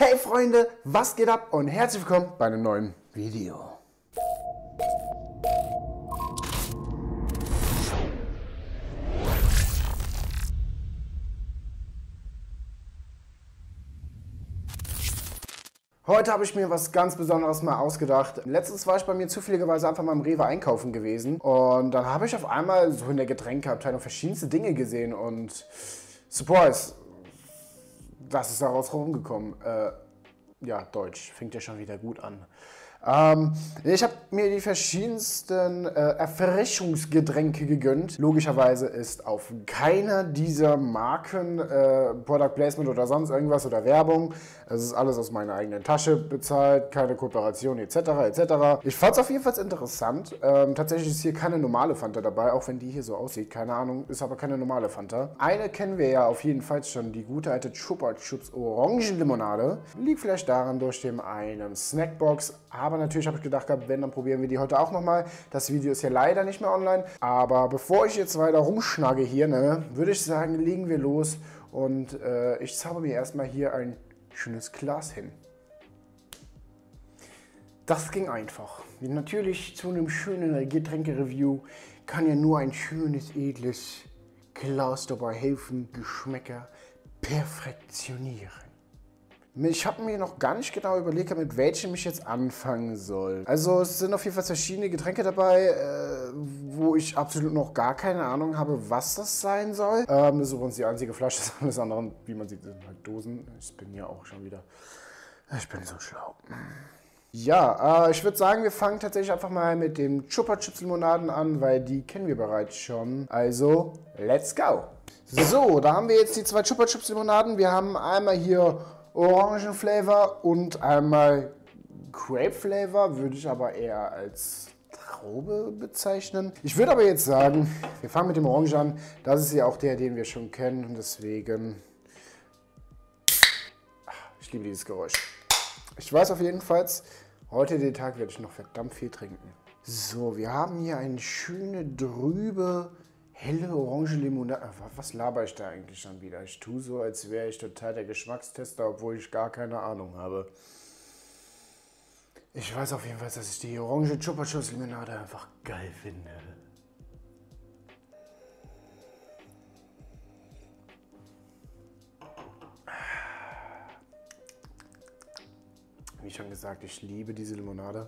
Hey Freunde, was geht ab und herzlich willkommen bei einem neuen Video. Heute habe ich mir was ganz Besonderes mal ausgedacht. Letztens war ich bei mir zufälligerweise einfach mal im Rewe einkaufen gewesen und dann habe ich auf einmal so in der Getränkeabteilung verschiedenste Dinge gesehen und Surprise, was ist daraus rumgekommen? Ja, Deutsch, fängt ja schon wieder gut an. Ich habe mir die verschiedensten Erfrischungsgetränke gegönnt. Logischerweise ist auf keiner dieser Marken Product Placement oder sonst irgendwas oder Werbung. Es ist alles aus meiner eigenen Tasche bezahlt, keine Kooperation etc. etc. Ich fand es auf jeden Fall interessant. Tatsächlich ist hier keine normale Fanta dabei, auch wenn die hier so aussieht. Keine Ahnung, ist aber keine normale Fanta. Eine kennen wir ja auf jeden Fall schon, die gute alte Chupa Chups Orangenlimonade. Liegt vielleicht daran durch den einen Snackbox. Aber natürlich habe ich gedacht, wenn, dann probieren wir die heute auch nochmal. Das Video ist ja leider nicht mehr online. Aber bevor ich jetzt weiter rumschnagge hier, würde ich sagen, legen wir los. Und ich zauber mir erstmal hier ein schönes Glas hin. Das ging einfach. Natürlich zu einem schönen Getränke-Review kann ja nur ein schönes, edles Glas dabei helfen, Geschmäcker perfektionieren. Ich habe mir noch gar nicht genau überlegt, mit welchem ich jetzt anfangen soll. Also es sind auf jeden Fall verschiedene Getränke dabei, wo ich absolut noch gar keine Ahnung habe, was das sein soll. Das ist übrigens die einzige Flasche, alles andere, wie man sieht, sind halt Dosen. Ich bin ja auch schon wieder, ich bin so schlau. Ja, ich würde sagen, wir fangen tatsächlich einfach mal mit dem Chupa Chups Limonaden an, weil die kennen wir bereits schon. Also, let's go! So, da haben wir jetzt die zwei Chupa Chups Limonaden. Wir haben einmal hier Orangenflavor und einmal Grape Flavor, würde ich aber eher als Traube bezeichnen. Ich würde aber jetzt sagen, wir fangen mit dem Orange an. Das ist ja auch der, den wir schon kennen und deswegen, ich liebe dieses Geräusch. Ich weiß auf jeden Fall, heute den Tag werde ich noch verdammt viel trinken. So, wir haben hier eine schöne, trübe, helle orange Limonade. Was laber ich da eigentlich schon wieder? Ich tue so, als wäre ich total der Geschmackstester, obwohl ich gar keine Ahnung habe. Ich weiß auf jeden Fall, dass ich die orange Chupa Chups Limonade einfach geil finde. Wie schon gesagt, ich liebe diese Limonade.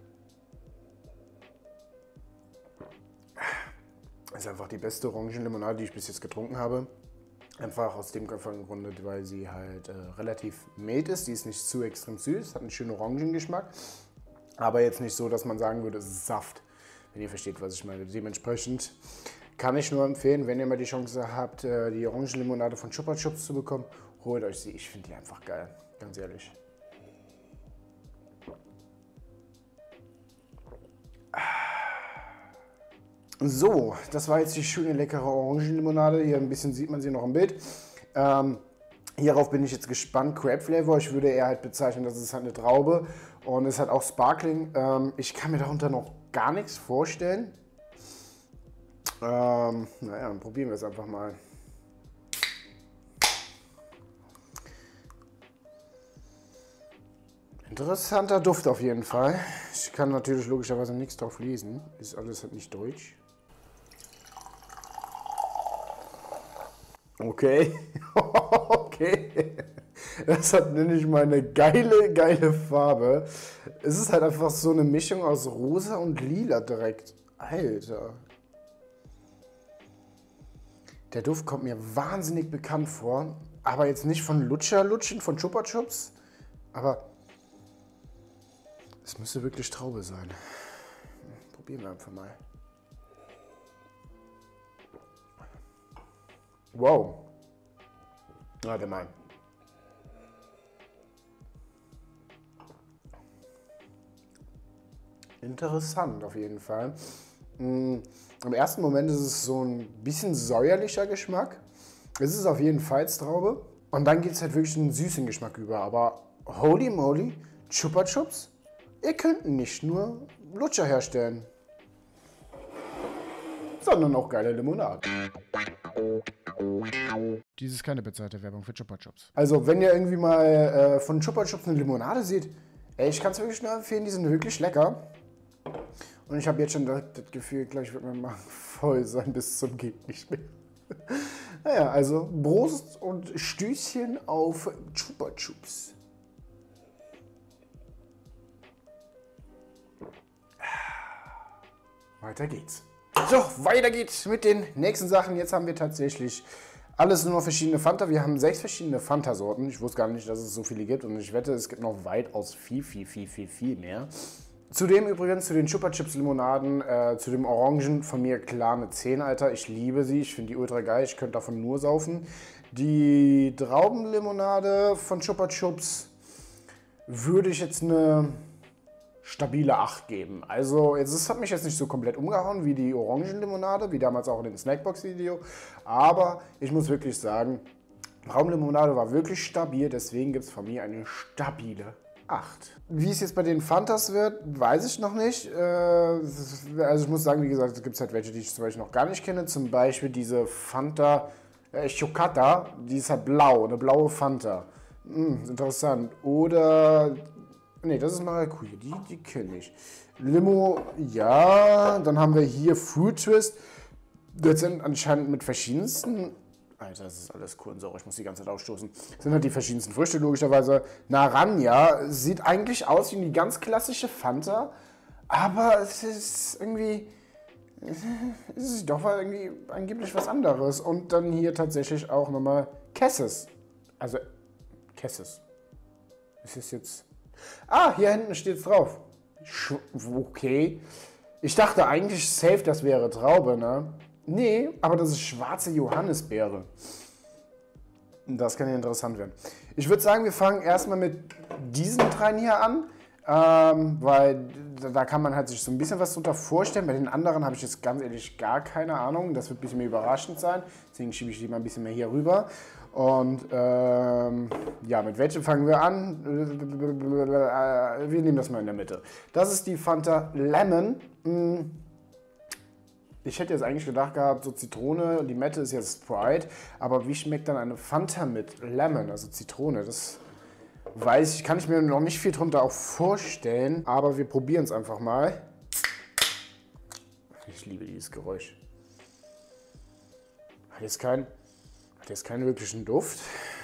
Ist einfach die beste Orangenlimonade, die ich bis jetzt getrunken habe. Einfach aus dem Grunde, weil sie halt relativ mild ist. Die ist nicht zu extrem süß, hat einen schönen Orangengeschmack. Aber jetzt nicht so, dass man sagen würde, es ist Saft. Wenn ihr versteht, was ich meine. Dementsprechend kann ich nur empfehlen, wenn ihr mal die Chance habt, die Orangenlimonade von Chupa Chups zu bekommen, holt euch sie. Ich finde die einfach geil, ganz ehrlich. So, das war jetzt die schöne, leckere Orangenlimonade. Hier ein bisschen sieht man sie noch im Bild. Hierauf bin ich jetzt gespannt. Grape Flavor, ich würde eher halt bezeichnen, das ist halt eine Traube. Und es hat auch Sparkling. Ich kann mir darunter noch gar nichts vorstellen. Naja, dann probieren wir es einfach mal. Interessanter Duft auf jeden Fall. Ich kann natürlich logischerweise nichts drauf lesen. Ist alles halt nicht deutsch. Okay, okay. Das hat nämlich mal eine geile Farbe. Es ist halt einfach so eine Mischung aus rosa und lila direkt. Alter. Der Duft kommt mir wahnsinnig bekannt vor. Aber jetzt nicht von Lutschen von Chupa Chups. Aber es müsste wirklich Traube sein. Probieren wir einfach mal. Wow. Warte mal. Interessant auf jeden Fall. Im ersten Moment ist es so ein bisschen säuerlicher Geschmack. Es ist auf jeden Fall Traube. Und dann geht es halt wirklich einen süßen Geschmack über. Aber holy moly, Chupa Chups, ihr könnt nicht nur Lutscher herstellen, sondern auch geile Limonade. Dies ist keine bezahlte Werbung für Chupa Chups. Also, wenn ihr irgendwie mal von Chupa Chups eine Limonade seht, ey, ich kann es wirklich nur empfehlen, die sind wirklich lecker. Und ich habe jetzt schon das Gefühl, gleich wird mein Magen voll sein bis zum geht nicht mehr. Naja, also Prost und Stößchen auf Chupa Chups. Weiter geht's. So, weiter geht's mit den nächsten Sachen. Jetzt haben wir tatsächlich alles nur noch verschiedene Fanta. Wir haben 6 verschiedene Fanta-Sorten. Ich wusste gar nicht, dass es so viele gibt. Und ich wette, es gibt noch weitaus viel mehr. Zudem übrigens zu den Chupa Chups Limonaden, zu dem Orangen von mir klar eine 10, Alter. Ich liebe sie, ich finde die ultra geil. Ich könnte davon nur saufen. Die Traubenlimonade von Chupa Chups würde ich jetzt eine stabile 8 geben. Also, es hat mich jetzt nicht so komplett umgehauen wie die Orangenlimonade, wie damals auch in dem Snackbox-Video. Aber ich muss wirklich sagen, Traubenlimonade war wirklich stabil, deswegen gibt es von mir eine stabile 8. Wie es jetzt bei den Fantas wird, weiß ich noch nicht. Also ich muss sagen, wie gesagt, es gibt halt welche, die ich zum Beispiel noch gar nicht kenne. Zum Beispiel diese Fanta Chocata, die ist halt blau, eine blaue Fanta. Interessant. Oder nee, das ist Maracuja, die kenne ich. Limo, ja. Dann haben wir hier Fruit Twist. Das sind anscheinend mit verschiedensten... Alter, das ist alles Kohlensäure, ich muss die ganze Zeit aufstoßen. Das sind halt die verschiedensten Früchte, logischerweise. Naranja sieht eigentlich aus wie eine ganz klassische Fanta. Aber es ist irgendwie... Es ist doch irgendwie angeblich was anderes. Und dann hier tatsächlich auch nochmal Kesses. Also, Kesses. Ist es jetzt... Ah, hier hinten steht es drauf. Okay. Ich dachte eigentlich safe, das wäre Traube, ne? Nee, aber das ist schwarze Johannisbeere. Das kann ja interessant werden. Ich würde sagen, wir fangen erstmal mit diesen dreien hier an. Weil da kann man halt sich so ein bisschen was drunter vorstellen. Bei den anderen habe ich jetzt ganz ehrlich gar keine Ahnung. Das wird ein bisschen mehr überraschend sein. Deswegen schiebe ich die mal ein bisschen mehr hier rüber. Und ja, mit welchem fangen wir an? Wir nehmen das mal in der Mitte. Das ist die Fanta Lemon. Ich hätte jetzt eigentlich gedacht gehabt, so Zitrone, Limette ist jetzt Sprite. Aber wie schmeckt dann eine Fanta mit Lemon, also Zitrone? Das weiß ich, kann ich mir noch nicht viel drunter auch vorstellen. Aber wir probieren es einfach mal. Ich liebe dieses Geräusch. Hat jetzt keinen wirklichen Duft.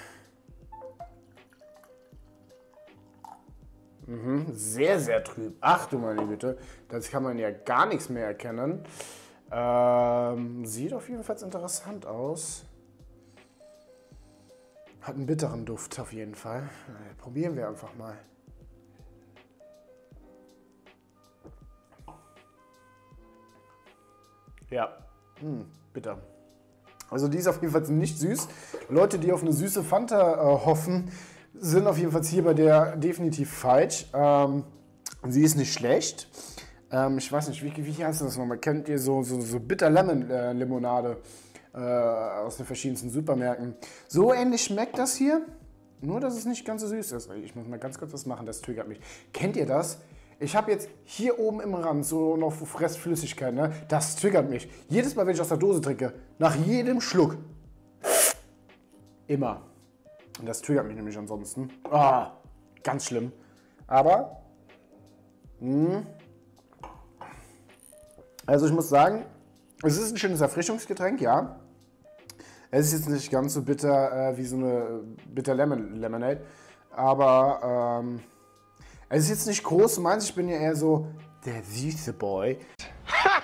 Sehr, sehr trüb. Ach du meine Güte, das kann man ja gar nichts mehr erkennen. Sieht auf jeden Fall interessant aus. Hat einen bitteren Duft auf jeden Fall. Probieren wir einfach mal. Ja, bitter. Also die ist auf jeden Fall nicht süß. Leute, die auf eine süße Fanta hoffen, sind auf jeden Fall hier bei der definitiv falsch. Sie ist nicht schlecht. Ich weiß nicht, wie heißt das nochmal? Kennt ihr so Bitter Lemon Limonade aus den verschiedensten Supermärkten? So ähnlich schmeckt das hier, nur dass es nicht ganz so süß ist. Ich muss mal ganz kurz was machen, das triggert mich. Kennt ihr das? Ich habe jetzt hier oben im Rand so noch Fressflüssigkeit, ne? Das triggert mich. Jedes Mal, wenn ich aus der Dose trinke, nach jedem Schluck. Immer. Und das triggert mich nämlich ansonsten. Ah, ganz schlimm. Aber, also ich muss sagen, es ist ein schönes Erfrischungsgetränk, ja. Es ist jetzt nicht ganz so bitter wie so eine Bitter Lemonade. Aber, es ist jetzt nicht groß, du meinst, ich bin ja eher so der süße Boy. Ha!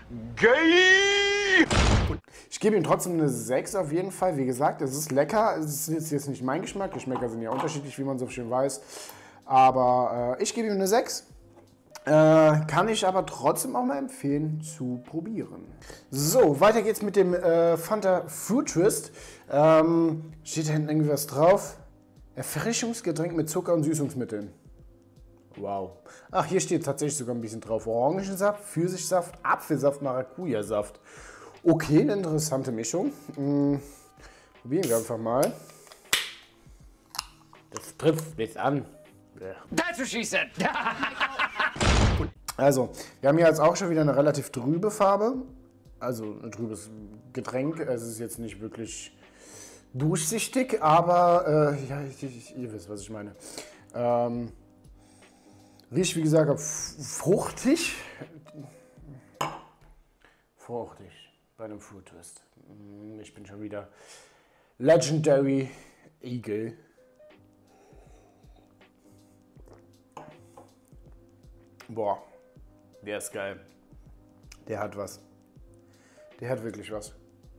Geil! Ich gebe ihm trotzdem eine 6 auf jeden Fall. Wie gesagt, es ist lecker. Es ist jetzt nicht mein Geschmack. Geschmäcker sind ja unterschiedlich, wie man so schön weiß. Aber ich gebe ihm eine 6. Kann ich aber trotzdem auch mal empfehlen zu probieren. So, weiter geht's mit dem Fanta Fruit Twist. Steht da hinten irgendwie was drauf? Erfrischungsgetränk mit Zucker und Süßungsmitteln. Wow. Ach, hier steht tatsächlich sogar ein bisschen drauf. Orangensaft, Pfirsichsaft, Apfelsaft, Maracuja-Saft. Okay, eine interessante Mischung. Probieren wir einfach mal. Das trifft mich an. That's what she said. Also, wir haben hier jetzt auch schon wieder eine relativ trübe Farbe. Also ein trübes Getränk. Es ist jetzt nicht wirklich durchsichtig, aber ja, ihr wisst, was ich meine. Riecht, wie gesagt, fruchtig. Fruchtig bei einem Fruit Twist. Ich bin schon wieder Legendary Eagle. Boah, der ist geil. Der hat was. Der hat wirklich was.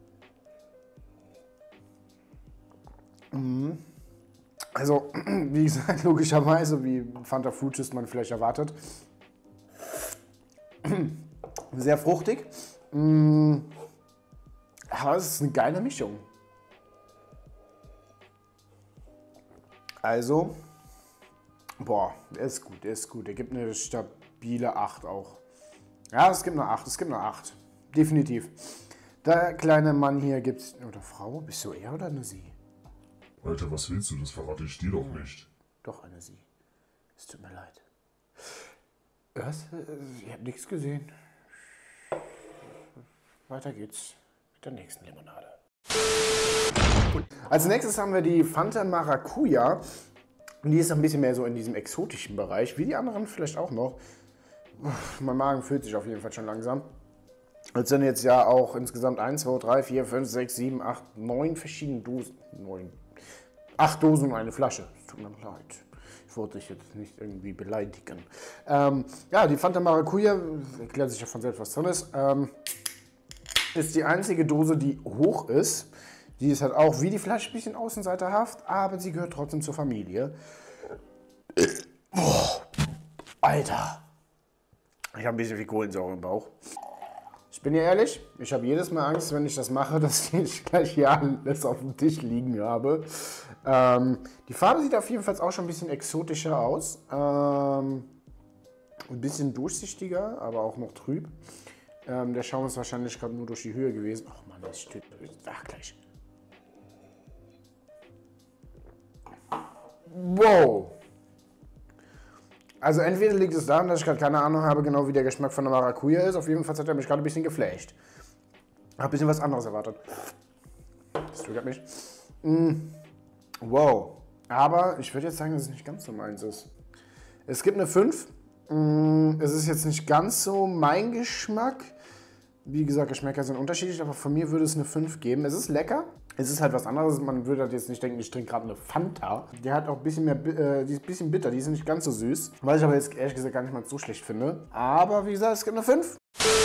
Also, wie gesagt, logischerweise, wie Fanta Fruit Twist man vielleicht erwartet. Sehr fruchtig. Aber es ist eine geile Mischung. Also, boah, der ist gut, der ist gut. Der gibt eine stabile 8 auch. Ja, es gibt eine 8, es gibt eine 8. Definitiv. Der kleine Mann hier gibt's. Oder Frau? Bist du er oder eine sie? Alter, was willst du? Das verrate ich dir doch nicht. Doch, eine sie. Es tut mir leid. Was? Ich habe nichts gesehen. Weiter geht's mit der nächsten Limonade. Als nächstes haben wir die Fanta Maracuja. Und die ist ein bisschen mehr so in diesem exotischen Bereich, wie die anderen vielleicht auch noch. Mein Magen fühlt sich auf jeden Fall schon langsam. Es sind jetzt ja auch insgesamt 1, 2, 3, 4, 5, 6, 7, 8, 9 verschiedene Dosen. 8 Dosen und eine Flasche. Es tut mir leid. Ich wollte dich jetzt nicht irgendwie beleidigen. Ja, die Fanta Maracuja, erklärt sich ja von selbst, was drin ist die einzige Dose, die hoch ist. Die ist halt auch wie die Flasche ein bisschen außenseiterhaft, aber sie gehört trotzdem zur Familie. Oh, Alter. Ich habe ein bisschen viel Kohlensäure im Bauch. Ich bin ja ehrlich, ich habe jedes Mal Angst, wenn ich das mache, dass ich gleich hier alles auf dem Tisch liegen habe. Die Farbe sieht auf jeden Fall auch schon ein bisschen exotischer aus. Ein bisschen durchsichtiger, aber auch noch trüb. Der Schaum ist wahrscheinlich gerade nur durch die Höhe gewesen. Ach man, das steht. Ach, gleich. Wow. Also entweder liegt es daran, dass ich gerade keine Ahnung habe, genau wie der Geschmack von der Maracuja ist. Auf jeden Fall hat er mich gerade ein bisschen geflasht. Ich habe ein bisschen was anderes erwartet. Das triggert mich. Wow. Aber ich würde jetzt sagen, dass es nicht ganz so meins ist. Es gibt eine 5. Es ist jetzt nicht ganz so mein Geschmack. Wie gesagt, Geschmäcker sind unterschiedlich, aber von mir würde es eine 5 geben. Es ist lecker. Es ist halt was anderes. Man würde halt jetzt nicht denken, ich trinke gerade eine Fanta. Die hat auch ein bisschen mehr, die ist ein bisschen bitter, die ist nicht ganz so süß. Was ich aber jetzt ehrlich gesagt gar nicht mal so schlecht finde. Aber wie gesagt, es gibt eine 5.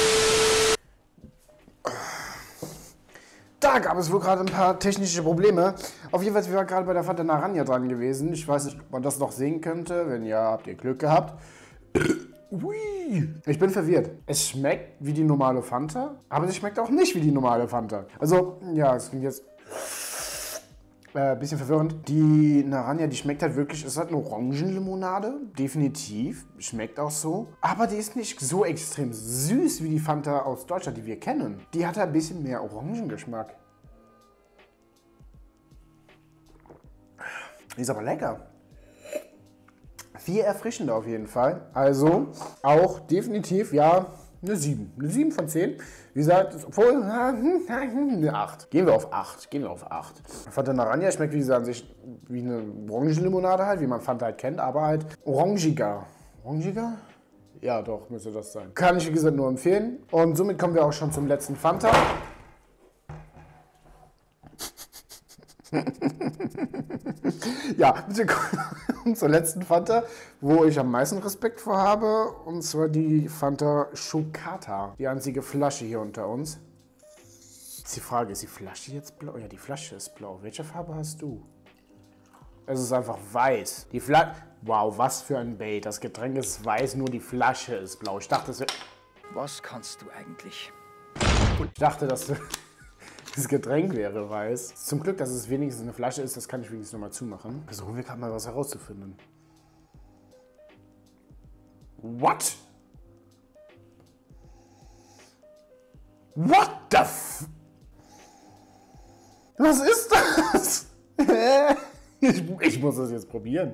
Da gab es wohl gerade ein paar technische Probleme. Auf jeden Fall, wir waren gerade bei der Fanta Naranja dran gewesen. Ich weiß nicht, ob man das noch sehen könnte. Wenn ja, habt ihr Glück gehabt. Ui. Ich bin verwirrt. Es schmeckt wie die normale Fanta, aber es schmeckt auch nicht wie die normale Fanta. Also, ja, es klingt jetzt ein bisschen verwirrend. Die Naranja, die schmeckt halt wirklich, es ist halt eine Orangenlimonade, definitiv, schmeckt auch so. Aber die ist nicht so extrem süß wie die Fanta aus Deutschland, die wir kennen. Die hat ein bisschen mehr Orangengeschmack. Die ist aber lecker. Viel erfrischender auf jeden Fall. Also auch definitiv, ja, eine 7. Eine 7 von 10. Wie gesagt, obwohl, eine 8. Gehen wir auf 8. Gehen wir auf 8. Fanta Naranja schmeckt, wie gesagt, an sich wie eine Orangenlimonade halt, wie man Fanta halt kennt, aber halt orangiger. Orangiger? Ja, doch, müsste das sein. Kann ich, wie gesagt, nur empfehlen. Und somit kommen wir auch schon zum letzten Fanta. Ja, bitte kommen zur letzten Fanta, wo ich am meisten Respekt vor habe. Und zwar die Fanta Chocata. Die einzige Flasche hier unter uns. Ist die Frage, ist die Flasche jetzt blau? Ja, die Flasche ist blau. Welche Farbe hast du? Es ist einfach weiß. Die Flasche. Wow, was für ein Bait. Das Getränk ist weiß, nur die Flasche ist blau. Ich dachte, es wäre. Was kannst du eigentlich? Ich dachte, das Getränk wäre weiß. Zum Glück, dass es wenigstens eine Flasche ist, das kann ich wenigstens nochmal zumachen. Versuchen wir gerade mal was herauszufinden. What? What the f... Was ist das? Ich muss das jetzt probieren.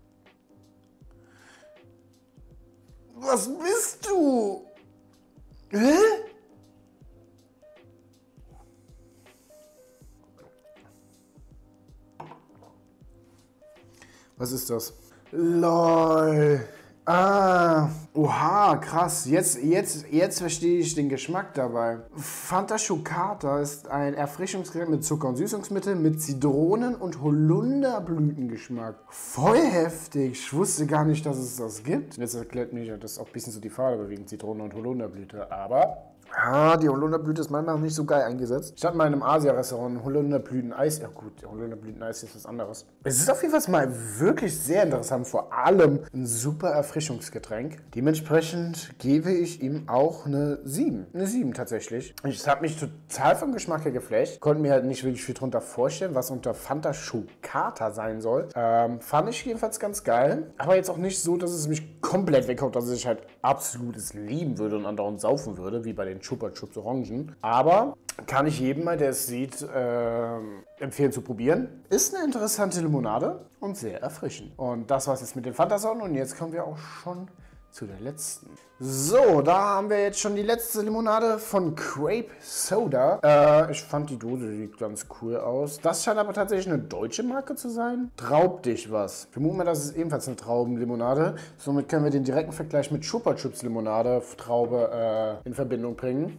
Was bist du? Was ist das? LOL. Ah, oha, krass. Jetzt verstehe ich den Geschmack dabei. Fanta Chocata ist ein Erfrischungsgetränk mit Zucker und Süßungsmittel mit Zitronen- und Holunderblütengeschmack. Voll heftig. Ich wusste gar nicht, dass es das gibt. Jetzt erklärt mir das auch ein bisschen so die Farbe wegen Zitrone und Holunderblüte. Aber die Holunderblüte ist manchmal nicht so geil eingesetzt. Ich hatte mal in einem Asia-Restaurant Holunderblüten-Eis. Ja gut, Holunderblüten-Eis ist was anderes. Es ist auf jeden Fall mal wirklich sehr interessant. Vor allem ein super Erfrischungsgetränk. Dementsprechend gebe ich ihm auch eine 7. Eine 7 tatsächlich. Ich habe mich total vom Geschmack her geflasht. Konnte mir halt nicht wirklich viel drunter vorstellen, was unter Fanta Chocata sein soll. Fand ich jedenfalls ganz geil. Aber jetzt auch nicht so, dass es mich komplett weghaut, dass ich halt absolutes lieben würde und andauernd saufen würde, wie bei den Chupa Chups Orangen. Aber kann ich jedem mal, der es sieht, empfehlen zu probieren. Ist eine interessante Limonade und sehr erfrischend. Und das war's jetzt mit den Fantasonnen und jetzt kommen wir auch schon zu der letzten. So, da haben wir jetzt schon die letzte Limonade von Grape Soda. Ich fand die Dose sieht ganz cool aus. Das scheint aber tatsächlich eine deutsche Marke zu sein. Traub dich was. Vermuten wir, das ist ebenfalls eine Traubenlimonade. Somit können wir den direkten Vergleich mit Chupa Chups Limonade Traube in Verbindung bringen.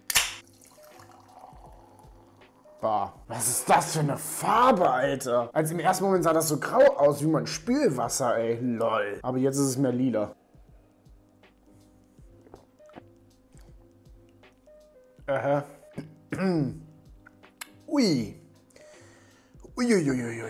Bah, was ist das für eine Farbe, Alter? Also im ersten Moment sah das so grau aus wie mein Spülwasser, ey. Lol. Aber jetzt ist es mehr lila. Aha. Ui. Uiuiuiui.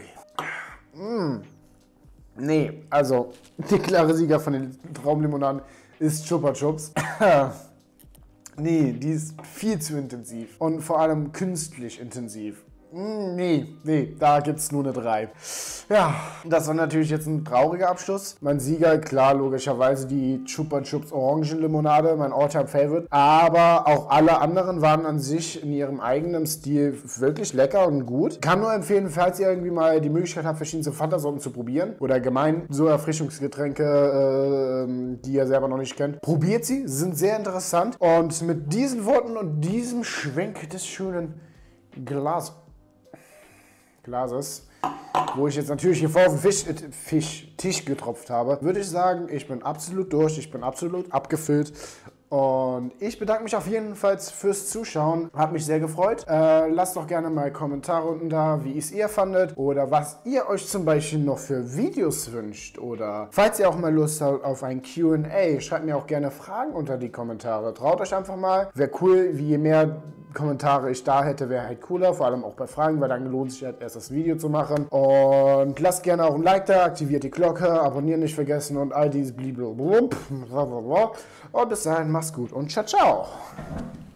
Nee, also der klare Sieger von den Traumlimonaden ist Chupa Chups. Nee, die ist viel zu intensiv und vor allem künstlich intensiv. Nee, da gibt's nur eine 3. Ja, das war natürlich jetzt ein trauriger Abschluss. Mein Sieger, klar, logischerweise die Chupa Chups Orangenlimonade, mein All-Time-Favorite. Aber auch alle anderen waren an sich in ihrem eigenen Stil wirklich lecker und gut. Kann nur empfehlen, falls ihr irgendwie mal die Möglichkeit habt, verschiedene Fanta-Sorten zu probieren oder allgemein so Erfrischungsgetränke, die ihr selber noch nicht kennt. Probiert sie, sind sehr interessant. Und mit diesen Worten und diesem Schwenk des schönen Glases, wo ich jetzt natürlich hier vor auf den Tisch getropft habe, würde ich sagen, ich bin absolut durch, ich bin absolut abgefüllt. Und ich bedanke mich auf jeden Fall fürs Zuschauen. Hat mich sehr gefreut. Lasst doch gerne mal Kommentare unten da, wie es ihr fandet. Oder was ihr euch zum Beispiel noch für Videos wünscht. Oder falls ihr auch mal Lust habt auf ein Q&A, schreibt mir auch gerne Fragen unter die Kommentare. Traut euch einfach mal. Wäre cool, wie je mehr Kommentare ich da hätte, wäre halt cooler. Vor allem auch bei Fragen, weil dann lohnt sich halt erst das Video zu machen. Und lasst gerne auch ein Like da, aktiviert die Glocke, abonnieren nicht vergessen und all dieses blablabla. Und bis dahin, macht's gut und ciao, ciao.